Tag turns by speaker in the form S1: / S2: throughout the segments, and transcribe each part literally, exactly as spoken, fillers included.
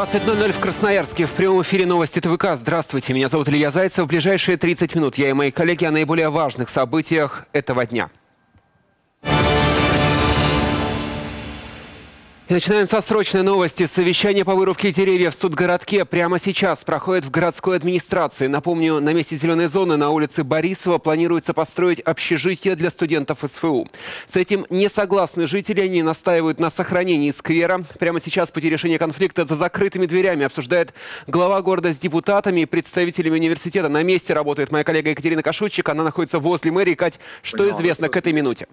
S1: двадцать ноль ноль в Красноярске. В прямом эфире новости ТВК. Здравствуйте, меня зовут Илья Зайцев. В ближайшие тридцать минут я и мои коллеги о наиболее важных событиях этого дня. И начинаем со срочной новости. Совещание по вырубке деревьев в студгородке прямо сейчас проходит в городской администрации. Напомню, на месте зеленой зоны на улице Борисова планируется построить общежитие для студентов эс эф у. С этим не согласны жители, они настаивают на сохранении сквера. Прямо сейчас пути решения конфликта за закрытыми дверями обсуждает глава города с депутатами и представителями университета. На месте работает моя коллега Екатерина Кашутчик. Она находится возле мэрии. Кать, что Понял, известно к этой минуте?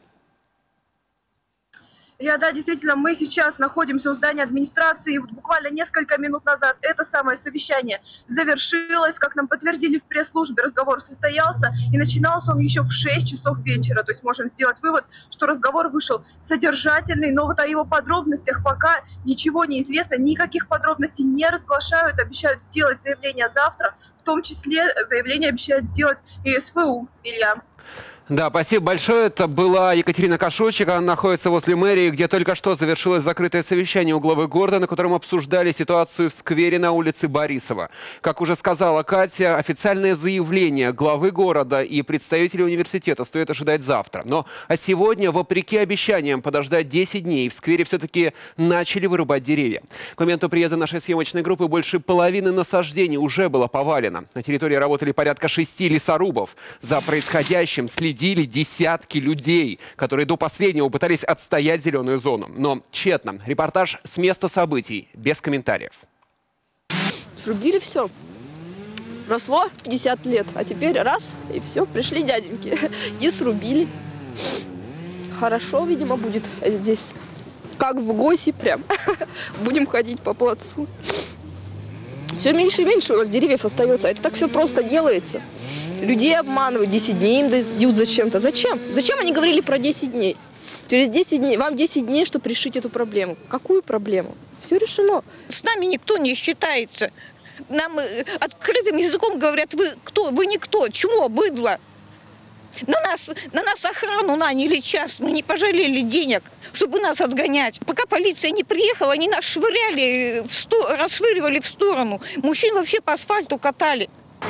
S2: Я, да, действительно, мы сейчас находимся у здания администрации. Буквально несколько минут назад это самое совещание завершилось. Как нам подтвердили в пресс-службе, разговор состоялся. И начинался он еще в шесть часов вечера. То есть можем сделать вывод, что разговор вышел содержательный. Но вот о его подробностях пока ничего не известно. Никаких подробностей не разглашают. Обещают сделать заявление завтра. В том числе заявление обещает сделать и эс эф у. Илья.
S1: Да, спасибо большое. Это была Екатерина Кашутчик. Она находится возле мэрии, где только что завершилось закрытое совещание у главы города, на котором обсуждали ситуацию в сквере на улице Борисова. Как уже сказала Катя, официальное заявление главы города и представителей университета стоит ожидать завтра. Но а сегодня, вопреки обещаниям подождать десять дней, в сквере все-таки начали вырубать деревья. К моменту приезда нашей съемочной группы больше половины насаждений уже было повалено. На территории работали порядка шести лесорубов. За происходящим следили Следили десятки людей, которые до последнего пытались отстоять зеленую зону. Но тщетно. Репортаж с места событий, без комментариев.
S3: Срубили все. Росло пятьдесят лет, а теперь раз, и все, пришли дяденьки и срубили. Хорошо, видимо, будет здесь, как в ГОСе прям. Будем ходить по плацу. Все меньше и меньше у нас деревьев остается. Это так все просто делается. Людей обманывают, десять дней им дают зачем-то. Зачем? Зачем они говорили про десять дней? Через десять дней, вам десять дней, чтобы решить эту проблему. Какую проблему? Все решено.
S4: С нами никто не считается. Нам открытым языком говорят, вы кто? Вы никто. Чмо, быдло. На нас, на нас охрану наняли частную, не пожалели денег, чтобы нас отгонять. Пока полиция не приехала, они нас швыряли, в сто... расшвыривали в сторону. Мужчин вообще по асфальту катали.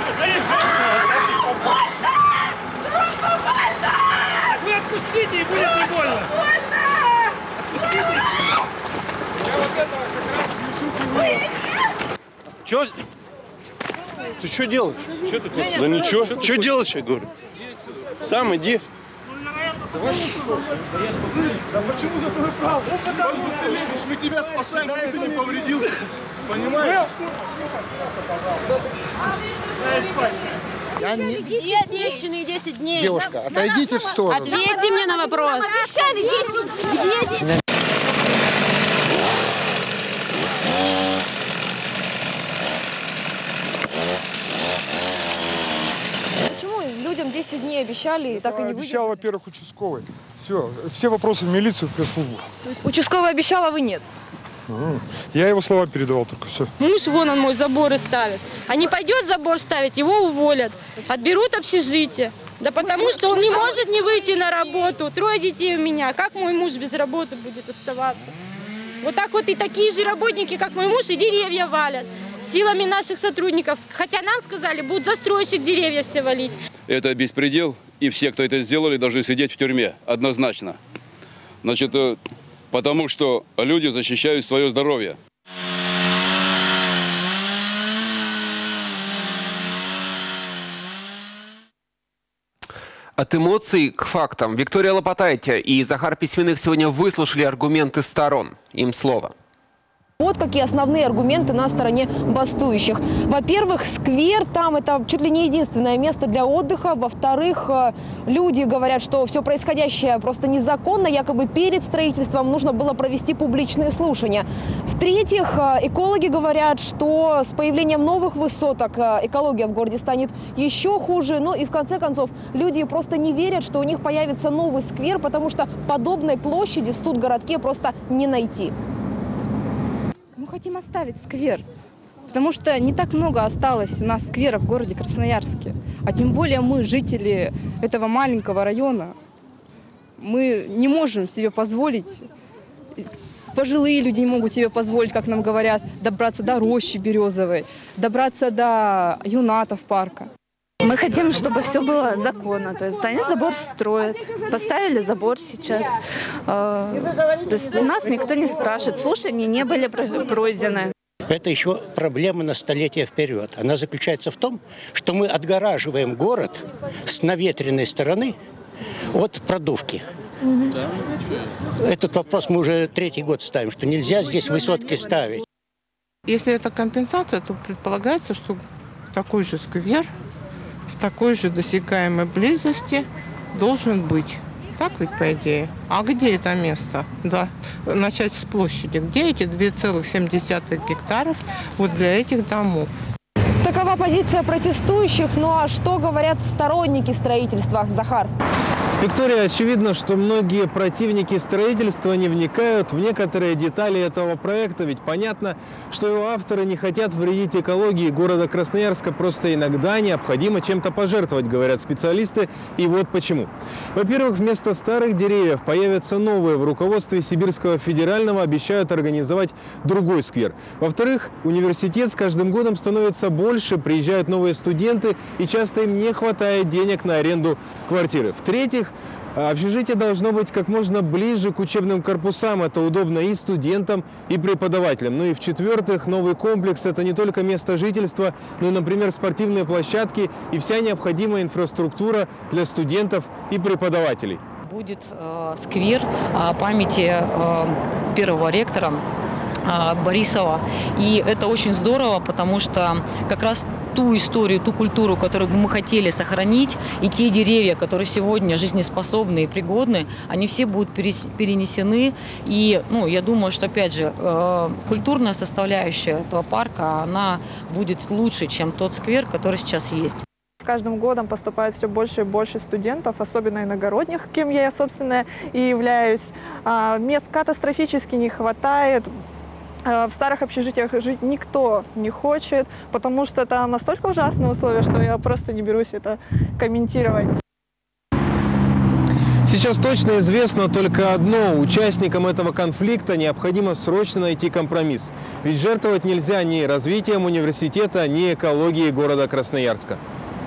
S5: Больно! Руку больно! Вы отпустите, и будет не больно! Больно! Отпустите! Я вот этого как раз лежу.
S6: Чё? Ты что делаешь?
S5: Что ты хочешь?
S6: Да ничего. Что делаешь, я говорю? Сам иди.
S7: Слышь, да почему за твой прав? Потому что ты лезешь, мы тебя спасаем, чтобы ты не повредился. Понимаешь?
S8: Я не...
S9: Где обещанные десять дней?
S8: Девушка, отойдите в сторону.
S9: Ответьте мне на вопрос. Где?
S3: Почему людям десять дней обещали и так и не выделили?
S7: Обещал, во-первых, участковый. Все, все вопросы в милицию, в пресс-службу.
S3: То есть участковый обещал, а вы нет?
S7: Я его слова передавал только, все.
S10: Муж вон он мой заборы ставит. А не пойдет забор ставить, его уволят. Отберут общежитие. Да потому что он не может не выйти на работу. Трое детей у меня. Как мой муж без работы будет оставаться? Вот так вот и такие же работники, как мой муж, и деревья валят. Силами наших сотрудников. Хотя нам сказали, будет застройщик деревья все валить.
S11: Это беспредел. И все, кто это сделали, должны сидеть в тюрьме. Однозначно. Значит, потому что люди защищают свое здоровье.
S1: От эмоций к фактам. Виктория Лопатайте и Захар Письменных сегодня выслушали аргументы сторон. Им слово.
S12: Вот какие основные аргументы на стороне бастующих. Во-первых, сквер там это чуть ли не единственное место для отдыха. Во-вторых, люди говорят, что все происходящее просто незаконно. Якобы перед строительством нужно было провести публичные слушания. В-третьих, экологи говорят, что с появлением новых высоток экология в городе станет еще хуже. Ну и в конце концов, люди просто не верят, что у них появится новый сквер, потому что подобной площади в студгородке просто не найти.
S13: Мы хотим оставить сквер, потому что не так много осталось у нас скверов в городе Красноярске. А тем более мы, жители этого маленького района, мы не можем себе позволить пожилые люди не могут себе позволить, как нам говорят, добраться до рощи березовой, добраться до юнатов парка.
S8: Мы хотим, чтобы все было законно. То есть они забор строят. Поставили забор сейчас. То есть нас никто не спрашивает. Слушания не были пройдены.
S14: Это еще проблема на столетия вперед. Она заключается в том, что мы отгораживаем город с наветренной стороны от продувки. Этот вопрос мы уже третий год ставим, что нельзя здесь высотки ставить.
S15: Если это компенсация, то предполагается, что такой же сквер в такой же досягаемой близости должен быть. Так ведь, по идее. А где это место? Да. Начать с площади. Где эти две целых семь десятых гектаров вот для этих домов?
S12: Такова позиция протестующих. Ну а что говорят сторонники строительства? Захар.
S16: Виктория, очевидно, что многие противники строительства не вникают в некоторые детали этого проекта, ведь понятно, что его авторы не хотят вредить экологии города Красноярска, просто иногда необходимо чем-то пожертвовать, говорят специалисты, и вот почему. Во-первых, вместо старых деревьев появятся новые. В руководстве Сибирского федерального обещают организовать другой сквер. Во-вторых, университет с каждым годом становится больше, приезжают новые студенты, и часто им не хватает денег на аренду квартиры. В-третьих, общежитие должно быть как можно ближе к учебным корпусам. Это удобно и студентам, и преподавателям. Ну и в-четвертых, новый комплекс – это не только место жительства, но и, например, спортивные площадки и вся необходимая инфраструктура для студентов и преподавателей.
S17: Будет э, сквер э, памяти э, первого ректора э, Борисова. И это очень здорово, потому что как раз ту историю, ту культуру, которую мы хотели сохранить, и те деревья, которые сегодня жизнеспособны и пригодны, они все будут перенесены. И ну, я думаю, что, опять же, э, культурная составляющая этого парка, она будет лучше, чем тот сквер, который сейчас есть.
S18: С каждым годом поступает все больше и больше студентов, особенно иногородних, кем я, собственно, и являюсь. Мест катастрофически не хватает. В старых общежитиях жить никто не хочет, потому что там настолько ужасные условия, что я просто не берусь это комментировать.
S16: Сейчас точно известно только одно. Участникам этого конфликта необходимо срочно найти компромисс. Ведь жертвовать нельзя ни развитием университета, ни экологией города Красноярска.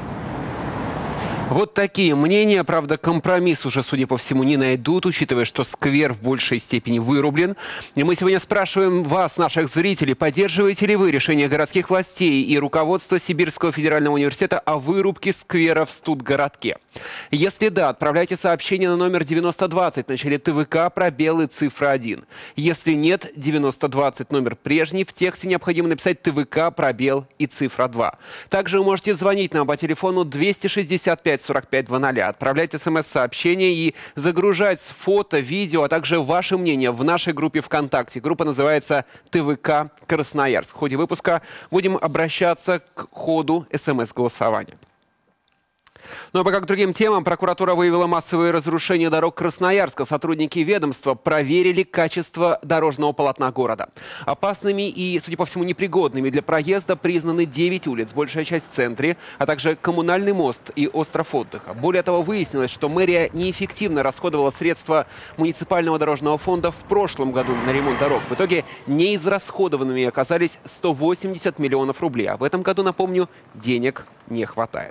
S1: Вот такие мнения. Правда, компромисс уже, судя по всему, не найдут, учитывая, что сквер в большей степени вырублен. И мы сегодня спрашиваем вас, наших зрителей, поддерживаете ли вы решение городских властей и руководства Сибирского федерального университета о вырубке сквера в студгородке? Если да, отправляйте сообщение на номер девяносто двадцать в начале ТВК, пробел и цифра один. Если нет, девяносто двадцать номер прежний, в тексте необходимо написать ТВК, пробел и цифра два. Также вы можете звонить нам по телефону двести шестьдесят пять сорок пять двадцать. Отправлять смс-сообщения и загружать фото, видео, а также ваше мнение в нашей группе ВКонтакте. Группа называется ТВК Красноярск. В ходе выпуска будем обращаться к ходу смс-голосования. Ну а пока к другим темам. Прокуратура выявила массовые разрушения дорог Красноярска. Сотрудники ведомства проверили качество дорожного полотна города. Опасными и, судя по всему, непригодными для проезда признаны девять улиц, большая часть в центре, а также коммунальный мост и остров отдыха. Более того, выяснилось, что мэрия неэффективно расходовала средства муниципального дорожного фонда в прошлом году на ремонт дорог. В итоге неизрасходованными оказались сто восемьдесят миллионов рублей. А в этом году, напомню, денег не хватает.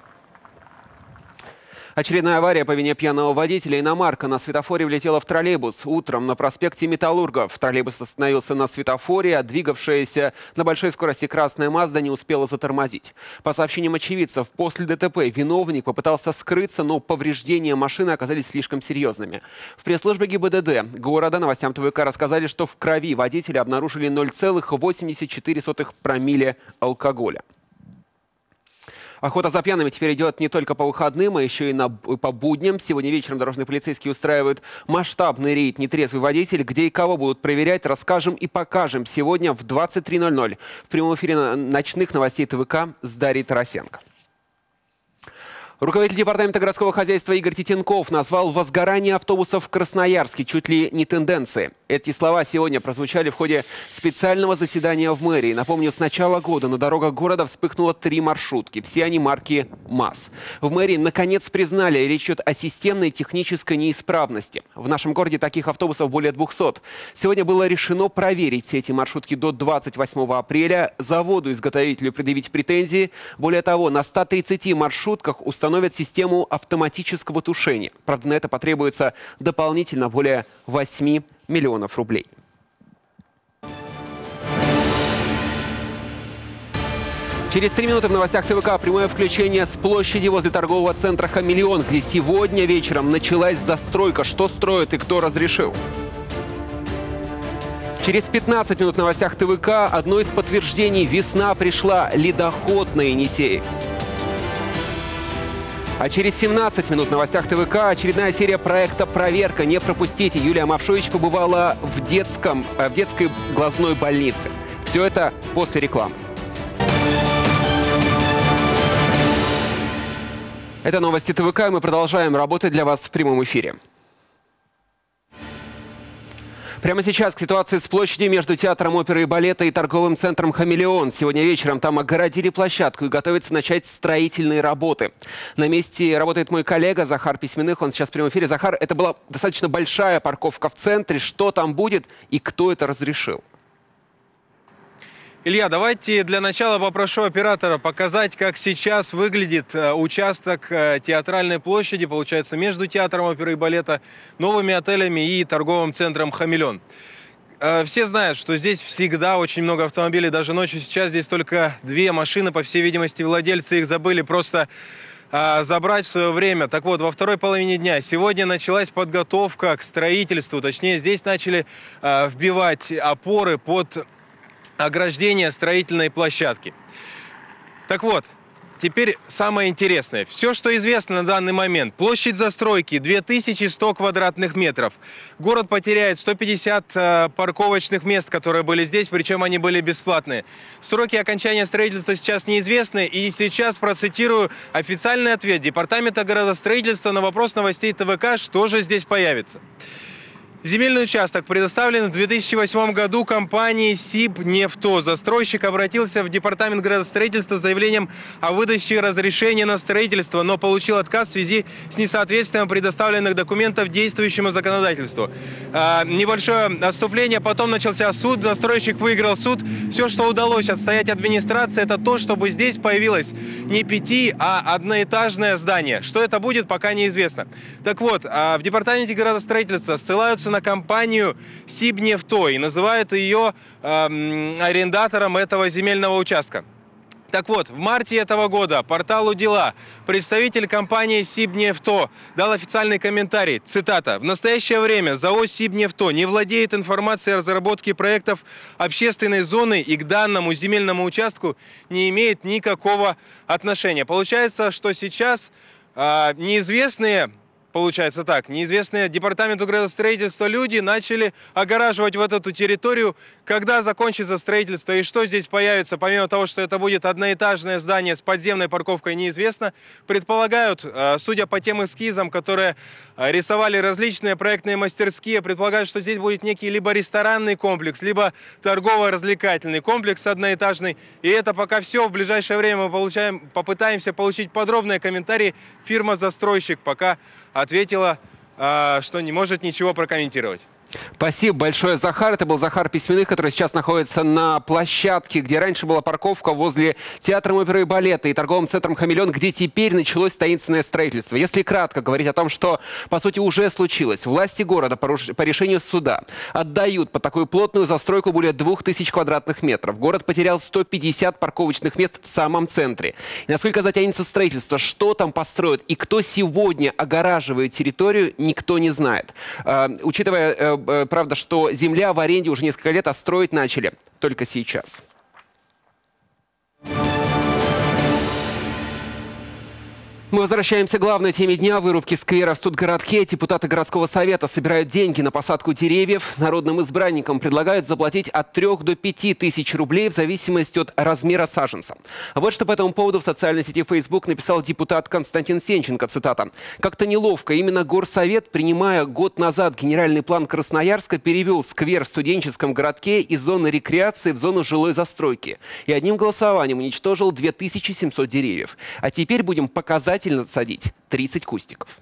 S1: Очередная авария по вине пьяного водителя. Иномарка на светофоре влетела в троллейбус. Утром на проспекте Металлургов троллейбус остановился на светофоре, а двигавшаяся на большой скорости красная Мазда не успела затормозить. По сообщениям очевидцев, после ДТП виновник попытался скрыться, но повреждения машины оказались слишком серьезными. В пресс-службе ГИБДД города новостям ТВК рассказали, что в крови водителя обнаружили ноль целых восемьдесят четыре сотых промилле алкоголя. Охота за пьяными теперь идет не только по выходным, а еще и на, по будням. Сегодня вечером дорожные полицейские устраивают масштабный рейд «Нетрезвый водитель». Где и кого будут проверять, расскажем и покажем сегодня в двадцать три ноль ноль. В прямом эфире ночных новостей ТВК с Дарьей Тарасенко. Руководитель департамента городского хозяйства Игорь Титенков назвал возгорание автобусов в Красноярске чуть ли не тенденцией. Эти слова сегодня прозвучали в ходе специального заседания в мэрии. Напомню, с начала года на дорогах города вспыхнуло три маршрутки. Все они марки МАЗ. В мэрии наконец признали, речь идет о системной технической неисправности. В нашем городе таких автобусов более двухсот. Сегодня было решено проверить все эти маршрутки до двадцать восьмого апреля. Заводу-изготовителю предъявить претензии. Более того, на ста тридцати маршрутках установлены установят систему автоматического тушения. Правда, на это потребуется дополнительно более восьми миллионов рублей. Через три минуты в новостях ТВК прямое включение с площади возле торгового центра «Хамелеон», где сегодня вечером началась застройка. Что строят и кто разрешил? Через пятнадцать минут в новостях ТВК одно из подтверждений: весна пришла, ледоход на Енисее. А через семнадцать минут в новостях ТВК очередная серия проекта «Проверка». Не пропустите. Юлия Мавшович побывала в, детском, в детской глазной больнице. Все это после рекламы. Это новости ТВК, и мы продолжаем работать для вас в прямом эфире. Прямо сейчас к ситуации с площадью между театром оперы и балета и торговым центром «Хамелеон». Сегодня вечером там огородили площадку и готовятся начать строительные работы. На месте работает мой коллега Захар Письменных. Он сейчас в прямом эфире. Захар, это была достаточно большая парковка в центре. Что там будет и кто это разрешил?
S16: Илья, давайте для начала попрошу оператора показать, как сейчас выглядит участок Театральной площади, получается, между театром оперы и балета, новыми отелями и торговым центром «Хамелеон». Все знают, что здесь всегда очень много автомобилей, даже ночью. Сейчас здесь только две машины, по всей видимости, владельцы их забыли просто забрать в свое время. Так вот, во второй половине дня сегодня началась подготовка к строительству, точнее, здесь начали вбивать опоры под ограждение строительной площадки. Так вот, теперь самое интересное. Все, что известно на данный момент. Площадь застройки две тысячи сто квадратных метров. Город потеряет сто пятьдесят э, парковочных мест, которые были здесь, причем они были бесплатные. Сроки окончания строительства сейчас неизвестны. И сейчас процитирую официальный ответ Департамента городостроительства на вопрос новостей ТВК, что же здесь появится. Земельный участок предоставлен в две тысячи восьмом году компании «Сибнефто». Застройщик обратился в Департамент градостроительства с заявлением о выдаче разрешения на строительство, но получил отказ в связи с несоответствием предоставленных документов действующему законодательству. А, небольшое отступление, потом начался суд, застройщик выиграл суд. Все, что удалось отстоять администрации, это то, чтобы здесь появилось не пяти, а одноэтажное здание. Что это будет, пока неизвестно. Так вот, в Департаменте градостроительства ссылаются на компанию «Сибнефто» и называют ее э, арендатором этого земельного участка. Так вот, в марте этого года порталу «Дела» представитель компании «Сибнефто» дал официальный комментарий, цитата: «В настоящее время ЗАО «Сибнефто» не владеет информацией о разработке проектов общественной зоны и к данному земельному участку не имеет никакого отношения». Получается, что сейчас э, неизвестные... Получается так, неизвестные Департаменту градостроительства люди начали огораживать вот эту территорию. Когда закончится строительство и что здесь появится, помимо того, что это будет одноэтажное здание с подземной парковкой, неизвестно. Предполагают, судя по тем эскизам, которые рисовали различные проектные мастерские, предполагают, что здесь будет некий либо ресторанный комплекс, либо торгово-развлекательный комплекс одноэтажный. И это пока все. В ближайшее время мы получаем, попытаемся получить подробные комментарии. Фирма-застройщик пока ответила, что не может ничего прокомментировать.
S1: Спасибо большое, Захар. Это был Захар Письменных, который сейчас находится на площадке, где раньше была парковка возле театра оперы и балета и торговым центром «Хамелеон», где теперь началось таинственное строительство. Если кратко говорить о том, что, по сути, уже случилось. Власти города по решению суда отдают под такую плотную застройку более двух тысяч квадратных метров. Город потерял сто пятьдесят парковочных мест в самом центре. И насколько затянется строительство, что там построят и кто сегодня огораживает территорию, никто не знает. Э, учитывая... Э, Правда, что земля в аренде уже несколько лет, а строить начали только сейчас. Мы возвращаемся к главной теме дня. Вырубки сквера в Студгородке. Депутаты городского совета собирают деньги на посадку деревьев. Народным избранникам предлагают заплатить от трёх до пяти тысяч рублей в зависимости от размера саженца. Вот что по этому поводу в социальной сети Facebook написал депутат Константин Сенченко. Цитата. «Как-то неловко. Именно горсовет, принимая год назад генеральный план Красноярска, перевел сквер в студенческом городке из зоны рекреации в зону жилой застройки. И одним голосованием уничтожил две тысячи семьсот деревьев. А теперь будем показательно садить тридцать кустиков».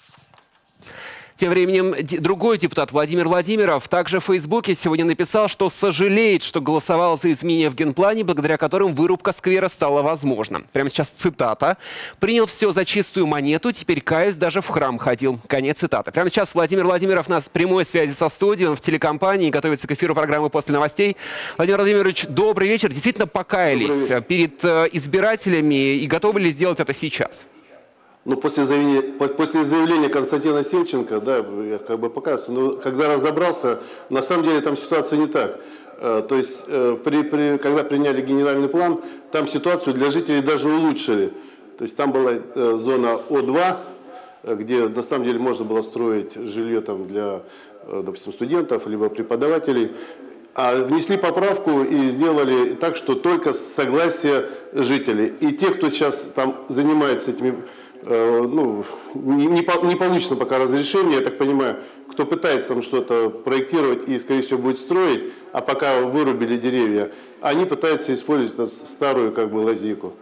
S1: Тем временем другой депутат Владимир Владимиров также в Фейсбуке сегодня написал, что сожалеет, что голосовал за изменения в генплане, благодаря которым вырубка сквера стала возможна. Прямо сейчас цитата. «Принял все за чистую монету, теперь каюсь, даже в храм ходил». Конец цитаты. Прямо сейчас Владимир Владимиров у нас в прямой связи со студией, он в телекомпании, готовится к эфиру программы «После новостей». Владимир Владимирович, добрый вечер. Действительно покаялись перед избирателями и готовы ли сделать это сейчас?
S19: Ну, после заявления, после заявления Константина Сенченко, да, я как бы показываю, но когда разобрался, на самом деле там ситуация не так. То есть, при, при, когда приняли генеральный план, там ситуацию для жителей даже улучшили. То есть, там была зона О два, где на самом деле можно было строить жилье там для, допустим, студентов, либо преподавателей. А внесли поправку и сделали так, что только с согласия жителей. И те, кто сейчас там занимается этими... Ну, не, не, не получено пока разрешение, я так понимаю, кто пытается там что-то проектировать и, скорее всего, будет строить, а пока вырубили деревья, они пытаются использовать старую как бы лазейку.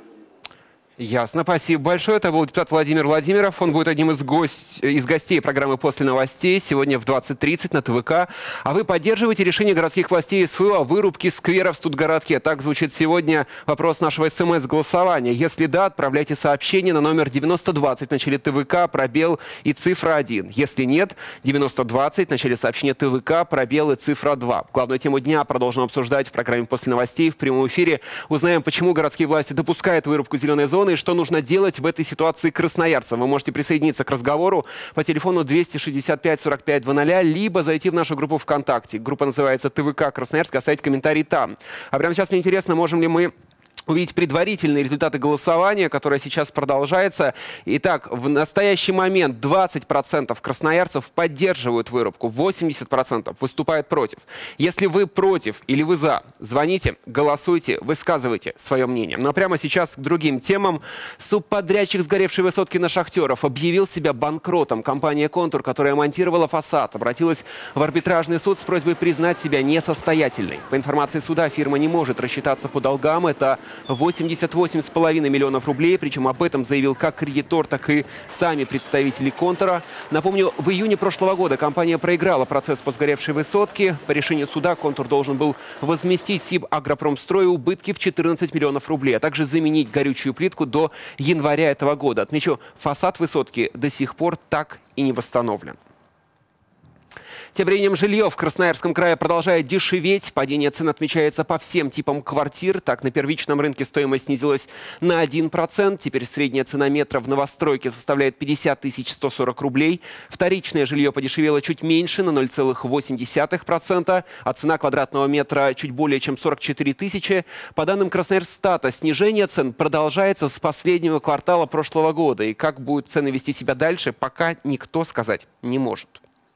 S1: Ясно, спасибо большое. Это был депутат Владимир Владимиров. Он будет одним из, гость, из гостей программы «После новостей» сегодня в двадцать тридцать на ТВК. А вы поддерживаете решение городских властей СВО о вырубке сквера в Студгородке? Так звучит сегодня вопрос нашего СМС-голосования. Если да, отправляйте сообщение на номер девяносто двадцать в начале ТВК, пробел и цифра один. Если нет, девяносто двадцать в начале сообщения ТВК, пробел и цифра два. Главную тему дня продолжим обсуждать в программе «После новостей» в прямом эфире. Узнаем, почему городские власти допускают вырубку зеленой зоны и что нужно делать в этой ситуации красноярцам. Вы можете присоединиться к разговору по телефону двести шестьдесят пять сорок пять двадцать, либо зайти в нашу группу ВКонтакте. Группа называется ТВК Красноярск, оставить комментарий там. А прямо сейчас мне интересно, можем ли мы увидеть предварительные результаты голосования, которое сейчас продолжается. Итак, в настоящий момент двадцать процентов красноярцев поддерживают вырубку, восемьдесят процентов выступают против. Если вы против или вы за, звоните, голосуйте, высказывайте свое мнение. Но прямо сейчас к другим темам. Субподрядчик сгоревшей высотки на Шахтеров объявил себя банкротом. Компания «Контур», которая монтировала фасад, обратилась в арбитражный суд с просьбой признать себя несостоятельной. По информации суда, фирма не может рассчитаться по долгам. Это восемьдесят восемь с половиной миллионов рублей, причем об этом заявил как кредитор, так и сами представители «Контура». Напомню, в июне прошлого года компания проиграла процесс по сгоревшей высотке. По решению суда «Контур» должен был возместить Сибагропромстрою убытки в четырнадцать миллионов рублей, а также заменить горючую плитку до января этого года. Отмечу, фасад высотки до сих пор так и не восстановлен. Тем временем жилье в Красноярском крае продолжает дешеветь. Падение цен отмечается по всем типам квартир. Так, на первичном рынке стоимость снизилась на один процент. Теперь средняя цена метра в новостройке составляет пятьдесят тысяч сто сорок рублей. Вторичное жилье подешевело чуть меньше, на ноль целых восемь десятых процента. А цена квадратного метра чуть более чем сорок четыре тысячи. По данным Красноярстата, снижение цен продолжается с последнего квартала прошлого года. И как будут цены вести себя дальше, пока никто сказать не может.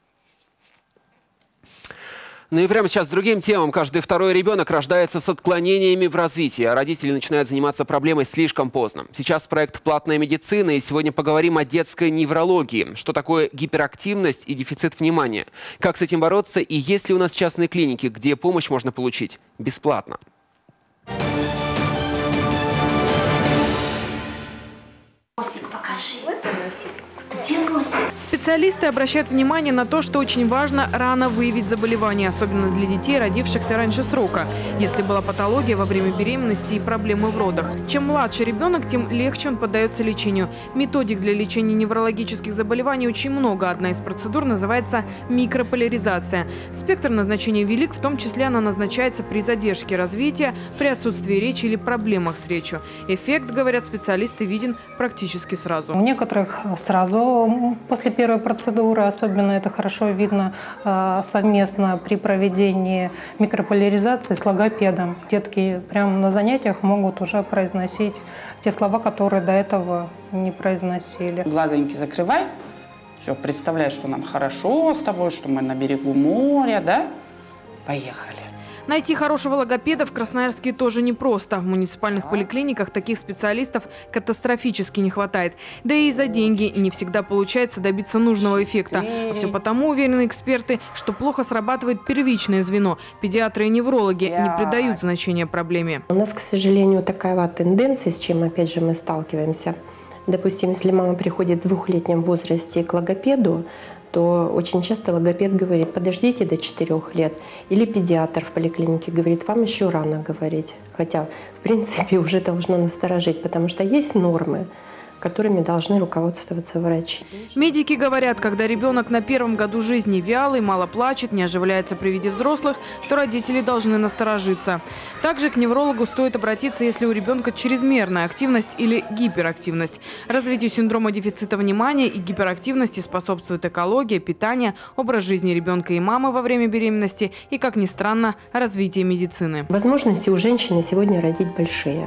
S1: Ну и прямо сейчас с другим темам. Каждый второй ребенок рождается с отклонениями в развитии, а родители начинают заниматься проблемой слишком поздно. Сейчас проект «Платная медицина», и сегодня поговорим о детской неврологии. Что такое гиперактивность и дефицит внимания? Как с этим бороться? И есть ли у нас частные клиники, где помощь можно получить бесплатно?
S20: Носик покажи. Вот носик. Где носик?
S12: Специалисты обращают внимание на то, что очень важно рано выявить заболевание, особенно для детей, родившихся раньше срока, если была патология во время беременности и проблемы в родах. Чем младше ребенок, тем легче он поддается лечению. Методик для лечения неврологических заболеваний очень много. Одна из процедур называется микрополяризация. Спектр назначения велик, в том числе она назначается при задержке развития, при отсутствии речи или проблемах с речью. Эффект, говорят специалисты, виден практически сразу.
S21: У некоторых сразу после первой процедуры. Особенно это хорошо видно э, совместно при проведении микрополяризации с логопедом. Детки прямо на занятиях могут уже произносить те слова, которые до этого не произносили.
S22: Глазоньки закрывай. Все, представляй, что нам хорошо с тобой, что мы на берегу моря, да? Поехали.
S23: Найти хорошего логопеда в Красноярске тоже непросто. В муниципальных поликлиниках таких специалистов катастрофически не хватает. Да и за деньги не всегда получается добиться нужного эффекта. А все потому, уверены эксперты, что плохо срабатывает первичное звено. Педиатры и неврологи не придают значения проблеме.
S24: У нас, к сожалению, такая вот тенденция, с чем, опять же, мы сталкиваемся. Допустим, если мама приходит в двухлетнем возрасте к логопеду, то очень часто логопед говорит: подождите до четырёх лет. Или педиатр в поликлинике говорит: вам еще рано говорить. Хотя, в принципе, уже должно насторожить, потому что есть нормы, которыми должны руководствоваться врачи.
S23: Медики говорят, когда ребенок на первом году жизни вялый, мало плачет, не оживляется при виде взрослых, то родители должны насторожиться. Также к неврологу стоит обратиться, если у ребенка чрезмерная активность или гиперактивность. Развитию синдрома дефицита внимания и гиперактивности способствует экология, питание, образ жизни ребенка и мамы во время беременности и, как ни странно, развитие медицины.
S24: Возможности у женщины сегодня родить большие.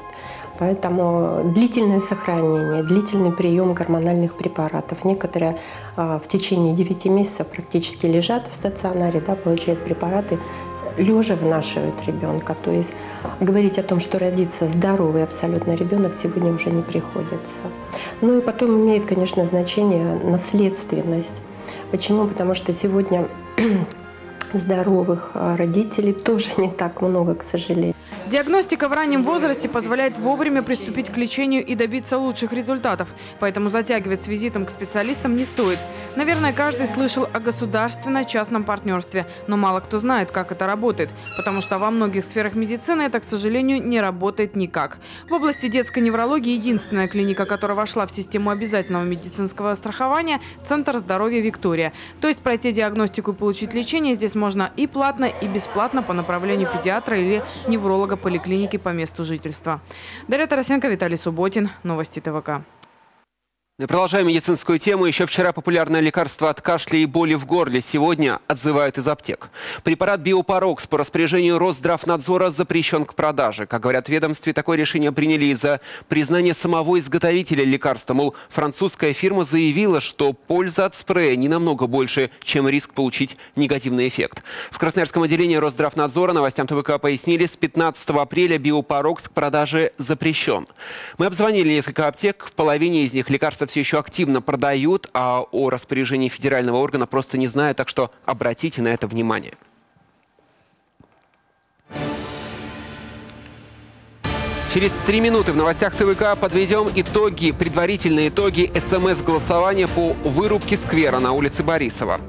S24: Поэтому длительное сохранение, длительный прием гормональных препаратов. Некоторые а, в течение девяти месяцев практически лежат в стационаре, да, получают препараты, лежа вынашивают ребенка. То есть говорить о том, что родится здоровый абсолютно ребенок, сегодня уже не приходится. Ну и потом имеет, конечно, значение наследственность. Почему? Потому что сегодня здоровых родителей тоже не так много, к сожалению.
S23: Диагностика в раннем возрасте позволяет вовремя приступить к лечению и добиться лучших результатов. Поэтому затягивать с визитом к специалистам не стоит. Наверное, каждый слышал о государственно-частном партнерстве. Но мало кто знает, как это работает. Потому что во многих сферах медицины это, к сожалению, не работает никак. В области детской неврологии единственная клиника, которая вошла в систему обязательного медицинского страхования – Центр здоровья «Виктория». То есть пройти диагностику и получить лечение здесь можно и платно, и бесплатно по направлению педиатра или невролога поликлиники по месту жительства. Дарья Тарасенко, Виталий Субботин. Новости ТВК.
S1: Мы продолжаем медицинскую тему. Еще вчера популярное лекарство от кашля и боли в горле сегодня отзывают из аптек. Препарат Биопарокс по распоряжению Росздравнадзора запрещен к продаже. Как говорят в ведомстве, такое решение приняли из-за признания самого изготовителя лекарства. Мол, французская фирма заявила, что польза от спрея не намного больше, чем риск получить негативный эффект. В Красноярском отделении Росздравнадзора новостям ТВК пояснили, с пятнадцатого апреля Биопарокс к продаже запрещен. Мы обзвонили несколько аптек, в половине из них лекарства все еще активно продают, а о распоряжении федерального органа просто не знают, так что обратите на это внимание. Через три минуты в новостях ТВК подведем итоги, предварительные итоги эс эм эс-голосования по вырубке сквера на улице Борисова.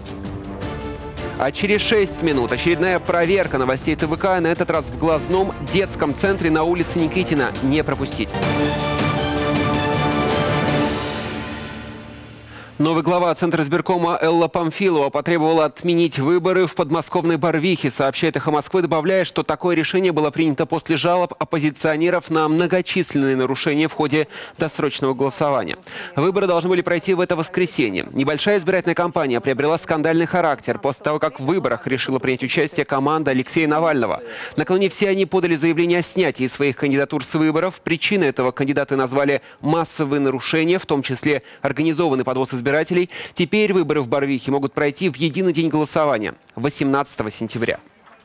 S1: А через шесть минут очередная проверка новостей ТВК, на этот раз в глазном детском центре на улице Никитина. Не пропустить. Новый глава Центра избиркома Элла Памфилова потребовала отменить выборы в подмосковной Барвихе, сообщает «Эхо Москвы», добавляя, что такое решение было принято после жалоб оппозиционеров на многочисленные нарушения в ходе досрочного голосования. Выборы должны были пройти в это воскресенье. Небольшая избирательная кампания приобрела скандальный характер после того, как в выборах решила принять участие команда Алексея Навального. Накануне все они подали заявление о снятии своих кандидатур с выборов. Причиной этого кандидаты назвали массовые нарушения, в том числе организованный подвоз избирателей. избирателей. Теперь выборы в Барвихе могут пройти в единый день голосования – восемнадцатого сентября.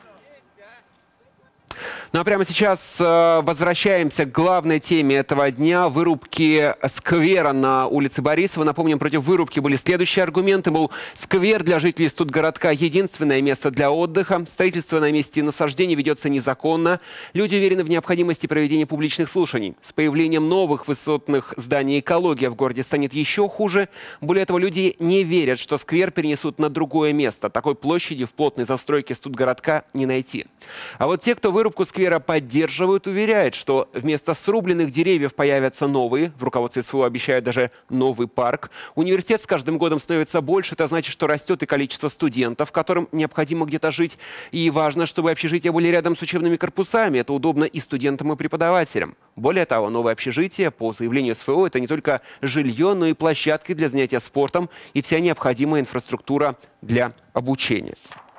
S1: Ну а прямо сейчас э, возвращаемся к главной теме этого дня – вырубки сквера на улице Борисова. Напомним, против вырубки были следующие аргументы. Мол, сквер для жителей студгородка – единственное место для отдыха. Строительство на месте насаждений ведется незаконно. Люди уверены в необходимости проведения публичных слушаний. С появлением новых высотных зданий экология в городе станет еще хуже. Более того, люди не верят, что сквер перенесут на другое место. Такой площади в плотной застройке студгородка не найти. А вот те, кто вырубку сквера поддерживают, уверяют, что вместо срубленных деревьев появятся новые. В руководстве СВО обещают даже новый парк. Университет с каждым годом становится больше. Это значит, что растет и количество студентов, которым необходимо где-то жить. И важно, чтобы общежития были рядом с учебными корпусами. Это удобно и студентам, и преподавателям. Более того, новое общежитие, по заявлению СФО, это не только жилье, но и площадки для занятия спортом и вся необходимая инфраструктура для обучения.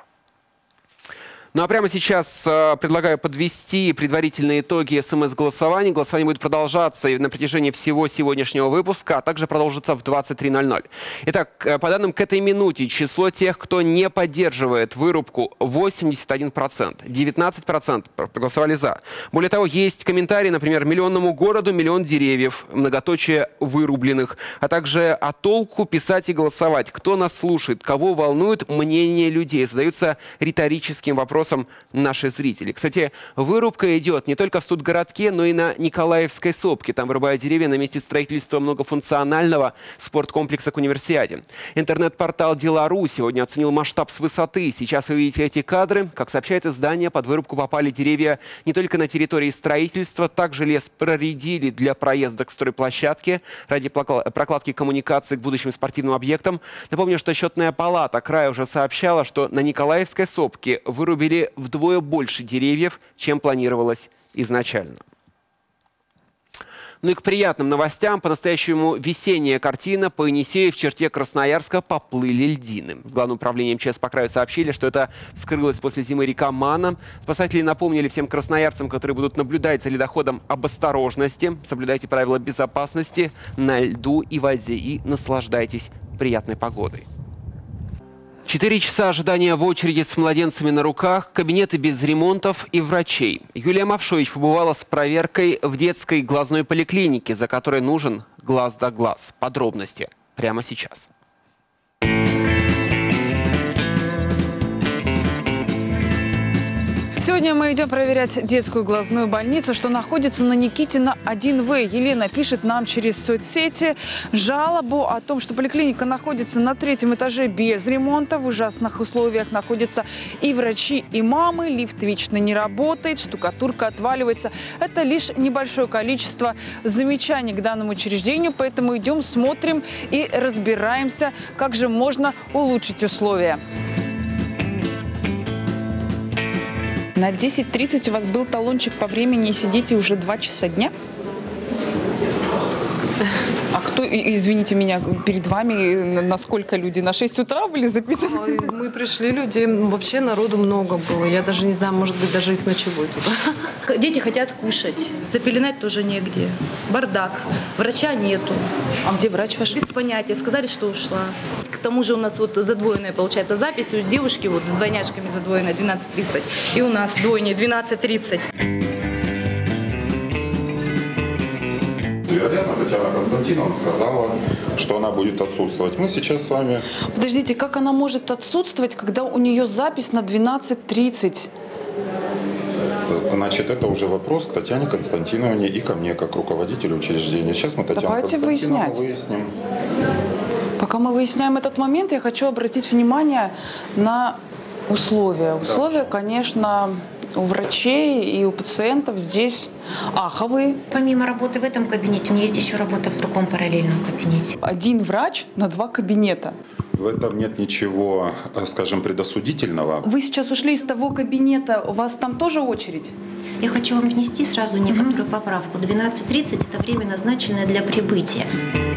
S1: Ну а прямо сейчас э, предлагаю подвести предварительные итоги СМС-голосования. Голосование будет продолжаться на протяжении всего сегодняшнего выпуска, а также продолжится в двадцать три ноль ноль. Итак, э, по данным к этой минуте, число тех, кто не поддерживает вырубку, восемьдесят один процент. девятнадцать процентов проголосовали за. Более того, есть комментарии, например, миллионному городу миллион деревьев, многоточие вырубленных, а также о толку писать и голосовать. Кто нас слушает, кого волнует мнение людей? Задаются риторическим вопросом наши зрители. Кстати, вырубка идет не только в Студгородке, но и на Николаевской сопке. Там вырубают деревья на месте строительства многофункционального спорткомплекса к универсиаде. Интернет-портал «Дела.ру» сегодня оценил масштаб с высоты. Сейчас вы видите эти кадры. Как сообщает издание, под вырубку попали деревья не только на территории строительства, также лес проредили для проезда к стройплощадке ради прокладки коммуникаций к будущим спортивным объектам. Напомню, что счетная палата края уже сообщала, что на Николаевской сопке вырубили вдвое больше деревьев, чем планировалось изначально. Ну и к приятным новостям. По-настоящему весенняя картина. По Енисею в черте Красноярска поплыли льдины. В Главном управлении МЧС по краю сообщили, что это вскрылась после зимы река Мана. Спасатели напомнили всем красноярцам, которые будут наблюдать за ледоходом, об осторожности. Соблюдайте правила безопасности на льду и воде и наслаждайтесь приятной погодой. Четыре часа ожидания в очереди с младенцами на руках, кабинеты без ремонтов и врачей. Юлия Мавшович побывала с проверкой в детской глазной поликлинике, за которой нужен глаз да глаз. Подробности прямо сейчас.
S2: Сегодня мы идем проверять детскую глазную больницу, что находится на Никитина один В. Елена пишет нам через соцсети жалобу о том, что поликлиника находится на третьем этаже без ремонта. В ужасных условиях находятся и врачи, и мамы. Лифт вечно не работает, штукатурка отваливается. Это лишь небольшое количество замечаний к данному учреждению, поэтому идем, смотрим и разбираемся, как же можно улучшить условия. На десять тридцать у вас был талончик по времени и сидите уже два часа дня? А кто, извините меня, перед вами на сколько люди? На шесть утра были записаны?
S4: Мы пришли, людей вообще народу много было. Я даже не знаю, может быть, даже и с ночевой туда.
S5: Дети хотят кушать, запеленать тоже негде. Бардак, врача нету.
S2: А где врач ваш?
S5: Без понятия, сказали, что ушла. К тому же у нас вот задвоенная получается запись. У девушки вот с двойняшками задвоенная двенадцать тридцать. И у нас двойня двенадцать тридцать.
S6: Вероятно, Татьяна Константиновна сказала, что она будет отсутствовать. Мы сейчас с вами...
S2: Подождите, как она может отсутствовать, когда у нее запись на двенадцать тридцать?
S6: Значит, это уже вопрос к Татьяне Константиновне и ко мне, как руководителю учреждения. Сейчас мы Татьяну
S2: Давайте
S6: Константиновну
S2: выяснять.
S6: выясним.
S2: Пока мы выясняем этот момент, я хочу обратить внимание на условия. Условия, конечно, у врачей и у пациентов здесь аховые.
S20: Помимо работы в этом кабинете, у меня есть еще работа в другом параллельном кабинете.
S2: Один врач на два кабинета.
S6: В этом нет ничего, скажем, предосудительного.
S2: Вы сейчас ушли из того кабинета, у вас там тоже очередь?
S20: Я хочу вам внести сразу некоторую поправку. двенадцать тридцать – это время, назначенное для прибытия.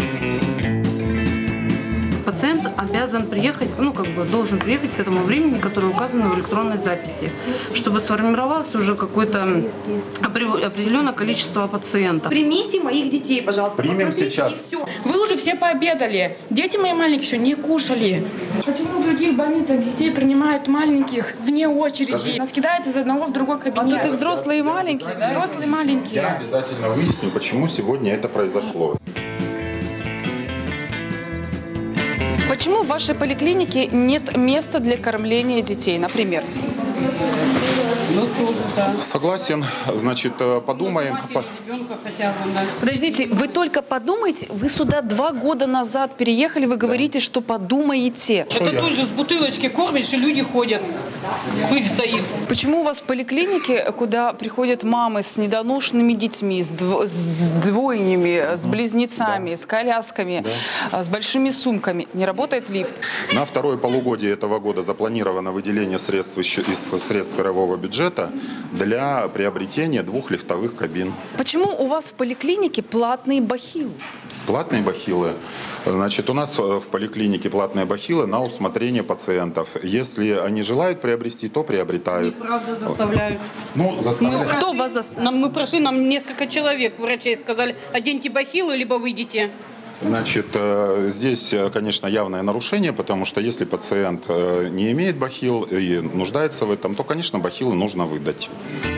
S25: Пациент обязан приехать, ну как бы должен приехать к этому времени, которое указано в электронной записи, чтобы сформировалось уже какое-то определенное количество пациентов.
S5: Примите моих детей, пожалуйста.
S6: Примем сейчас.
S25: Вы уже все пообедали. Дети мои маленькие еще не кушали. Почему в других больницах детей принимают маленьких вне очереди? Скажи. Нас кидают из одного в другой кабинет.
S2: А тут и взрослые и маленькие, да?
S25: Взрослые и маленькие.
S6: Я обязательно выясню, почему сегодня это произошло.
S2: Почему в вашей поликлинике нет места для кормления детей, например?
S25: Ну, тоже, да.
S6: Согласен. Значит, подумаем.
S2: Подождите, вы только подумайте, вы сюда два года назад переехали, вы говорите, что подумаете.
S25: Это тут же с бутылочки кормишь, и люди ходят. Пыль стоит.
S2: Почему у вас в поликлинике, куда приходят мамы с недоношенными детьми, с, дв с двойнями, с близнецами, да. с колясками, да. с большими сумками, не работает лифт?
S6: На второе полугодие этого года запланировано выделение средств из средств краевого бюджета бюджета для приобретения двух лифтовых кабин.
S2: Почему у вас в поликлинике платные бахилы?
S6: Платные бахилы. Значит, у нас в поликлинике платные бахилы на усмотрение пациентов. Если они желают приобрести, то приобретают.
S25: Неправда, заставляют.
S6: Ну, заставляют.
S25: Кто вас заставляет? Мы прошли, нам несколько человек, врачей сказали, оденьте бахилы, либо выйдите.
S6: Значит, здесь, конечно, явное нарушение, потому что если пациент не имеет бахил и нуждается в этом, то, конечно, бахилы нужно выдать.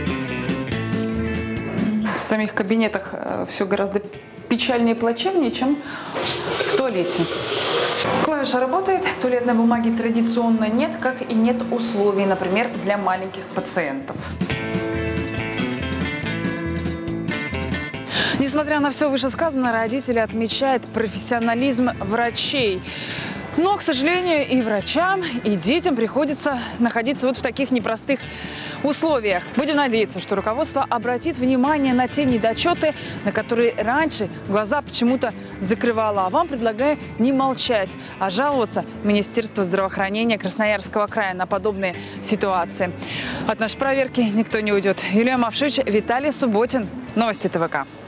S2: В самих кабинетах все гораздо печальнее и плачевнее, чем в туалете. Клавиша работает, туалетной бумаги традиционно нет, как и нет условий, например, для маленьких пациентов. Несмотря на все вышесказанное, родители отмечают профессионализм врачей. Но, к сожалению, и врачам, и детям приходится находиться вот в таких непростых условиях. Будем надеяться, что руководство обратит внимание на те недочеты, на которые раньше глаза почему-то закрывало. А вам предлагаю не молчать, а жаловаться в Министерство здравоохранения Красноярского края на подобные ситуации. От нашей проверки никто не уйдет. Юлия Мавшевич, Виталий Субботин. Новости ТВК.